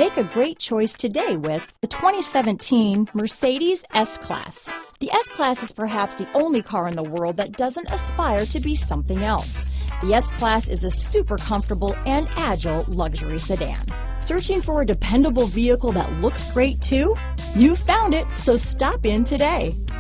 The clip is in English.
Make a great choice today with the 2017 Mercedes S-Class. The S-Class is perhaps the only car in the world that doesn't aspire to be something else. The S-Class is a super comfortable and agile luxury sedan. Searching for a dependable vehicle that looks great too? You found it, so stop in today.